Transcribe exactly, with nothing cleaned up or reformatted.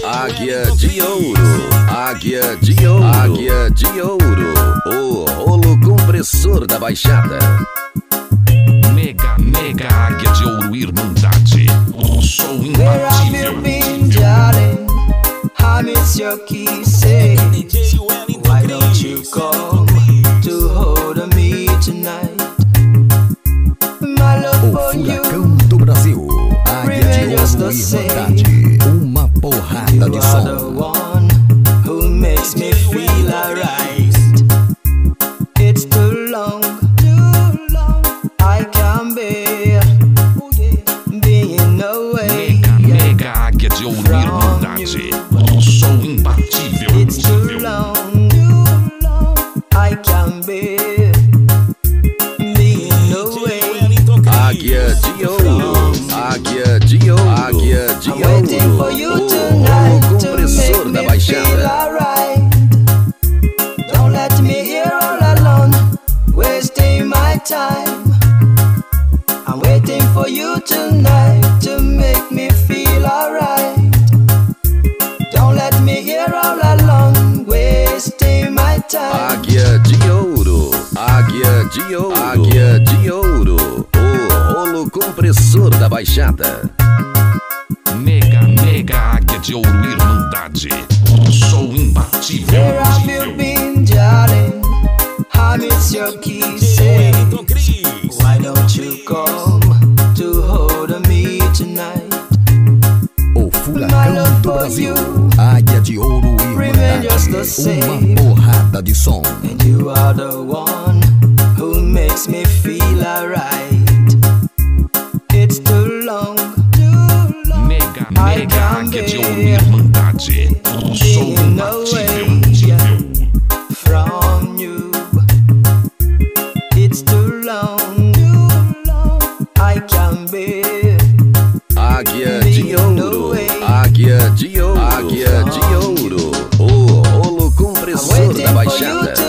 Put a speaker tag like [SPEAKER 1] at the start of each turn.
[SPEAKER 1] Águia de ouro, águia de ouro, águia de ouro, o rolo compressor da Baixada.
[SPEAKER 2] Mega, mega águia de ouro, Irmandade, um som imbatível.
[SPEAKER 3] I miss your kisses. Why don't you come to hold me tonight? My love
[SPEAKER 1] O
[SPEAKER 3] for
[SPEAKER 1] furacão
[SPEAKER 3] you
[SPEAKER 1] do Brasil, águia de ouro, Irmandade, uma porrada de
[SPEAKER 3] are the
[SPEAKER 1] som.
[SPEAKER 3] one who makes me feel alright. It's too long, too long. I can't bear being away.
[SPEAKER 2] Mega, mega águia de ouro, Irmandade, um som imbatível.
[SPEAKER 3] It's too long, too long. I can't bear being away.
[SPEAKER 1] Águia de ouro, águia de ouro, águia de
[SPEAKER 3] I'm waiting for you
[SPEAKER 1] ouro, o
[SPEAKER 3] tonight
[SPEAKER 1] rolo
[SPEAKER 3] to
[SPEAKER 1] compressor
[SPEAKER 3] make
[SPEAKER 1] da
[SPEAKER 3] me feel
[SPEAKER 1] Baixada.
[SPEAKER 3] alright. Don't let me here all alone, wasting my time. I'm waiting for you tonight to make me feel alright. Don't let me here all alone, wasting my time.
[SPEAKER 1] Águia de ouro, águia de ouro, águia de ouro, o rolo compressor da Baixada.
[SPEAKER 2] Mega, mega águia de ouro, Irmandade, um som imbatível.
[SPEAKER 3] Where have you been, darling? I miss your kisses. Why don't you come to hold me tonight?
[SPEAKER 1] O furacão do Brasil, águia de ouro, Irmandade, uma porrada de som.
[SPEAKER 3] And you are the one who makes me feel alright. It's too long, too long.
[SPEAKER 2] Mega, mega águia de ouro, Irmandade, um som imbatível.
[SPEAKER 3] From you, it's too long, too long. I can't bear.
[SPEAKER 1] Águia de ouro, águia de ouro, águia de ouro, o rolo compressor da Baixada.